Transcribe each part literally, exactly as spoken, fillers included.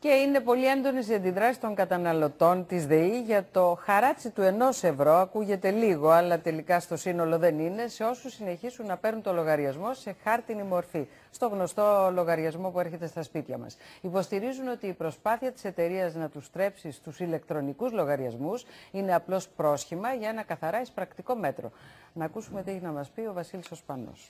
Και είναι πολύ έντονες οι αντιδράσεις των καταναλωτών της ΔΕΗ για το χαράτσι του ενός ευρώ. Ακούγεται λίγο, αλλά τελικά στο σύνολο δεν είναι, σε όσους συνεχίσουν να παίρνουν το λογαριασμό σε χάρτινη μορφή, στο γνωστό λογαριασμό που έρχεται στα σπίτια μας. Υποστηρίζουν ότι η προσπάθεια της εταιρείας να τους στρέψει στους ηλεκτρονικούς λογαριασμούς είναι απλώς πρόσχημα για ένα καθαρά εισπρακτικό μέτρο. Να ακούσουμε τι έχει να μας πει ο Βασίλης ο Σπανός.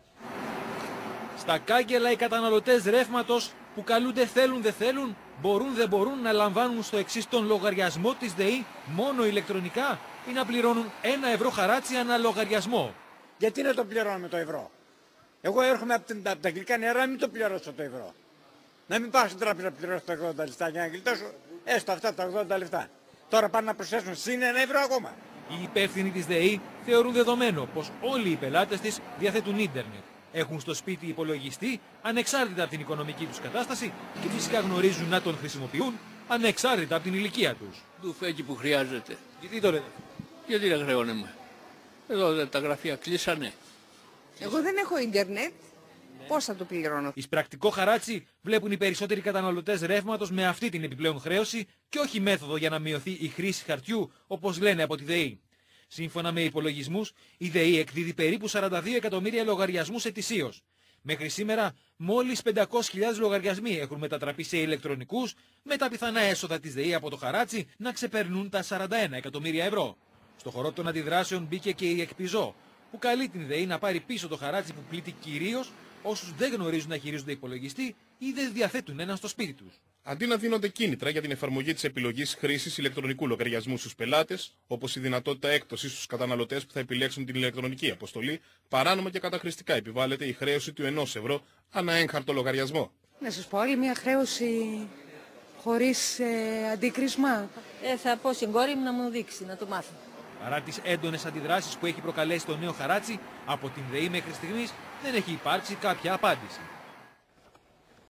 Στα κάγκελα οι καταναλωτές ρεύματος που καλούνται θέλουν δεν θέλουν, μπορούν δεν μπορούν να λαμβάνουν στο εξής τον λογαριασμό της ΔΕΗ μόνο ηλεκτρονικά ή να πληρώνουν ένα ευρώ χαράτσι ανά λογαριασμό. Γιατί να το πληρώνουμε το ευρώ? Εγώ έρχομαι από, την, από τα γλυκά νερά να μην το πληρώσω το ευρώ. Να μην πάω στην τράπεζα να πληρώσω τα ογδόντα λεπτά για να γλιτώσω έστω αυτά τα ογδόντα λεπτά. Τώρα πάνε να προσθέσουν συν ένα ευρώ ακόμα. Οι υπεύθυνοι της ΔΕΗ θεωρούν δεδομένο πως όλοι οι πελάτες της διαθέτουν ίντερνετ. Έχουν στο σπίτι υπολογιστή ανεξάρτητα από την οικονομική τους κατάσταση και φυσικά γνωρίζουν να τον χρησιμοποιούν ανεξάρτητα από την ηλικία τους. Του φέγγι που χρειάζεται. Γιατί το λέτε? Γιατί δεν χρεώνουμε? Εδώ τα γραφεία κλείσανε. Εγώ δεν έχω ίντερνετ. Πώς θα το πληρώνω? Εισπρακτικό χαράτσι βλέπουν οι περισσότεροι καταναλωτές ρεύματος με αυτή την επιπλέον χρέωση και όχι μέθοδο για να μειωθεί η χρήση χαρτιού όπως λένε από τη ΔΕΗ. Σύμφωνα με υπολογισμούς, η ΔΕΗ εκδίδει περίπου σαράντα δύο εκατομμύρια λογαριασμούς ετησίως. Μέχρι σήμερα, μόλις πεντακόσιες χιλιάδες λογαριασμοί έχουν μετατραπεί σε ηλεκτρονικούς, με τα πιθανά έσοδα της ΔΕΗ από το χαράτσι να ξεπερνούν τα σαράντα ένα εκατομμύρια ευρώ. Στο χώρο των αντιδράσεων μπήκε και η Εκπιζώ, που καλεί την ΔΕΗ να πάρει πίσω το χαράτσι που πλήττει κυρίως όσους δεν γνωρίζουν να χειρίζονται υπολογιστή ή δεν διαθέτουν έναν στο σπίτι τους. Αντί να δίνονται κίνητρα για την εφαρμογή της επιλογής χρήσης ηλεκτρονικού λογαριασμού στους πελάτες, όπως η δυνατότητα έκπτωσης στους καταναλωτές που θα επιλέξουν την ηλεκτρονική αποστολή, παράνομα και καταχρηστικά επιβάλλεται η χρέωση του ενός ευρώ ανά έγχαρτο λογαριασμό. Να σας πω άλλη μια χρέωση χωρίς ε, αντίκρισμα. Ε, θα πω στην κόρη μου να μου δείξει, να το μάθω. Παρά τις έντονες αντιδράσεις που έχει προκαλέσει το νέο χαράτσι, από την ΔΕΗ μέχρι στιγμής δεν έχει υπάρξει κάποια απάντηση.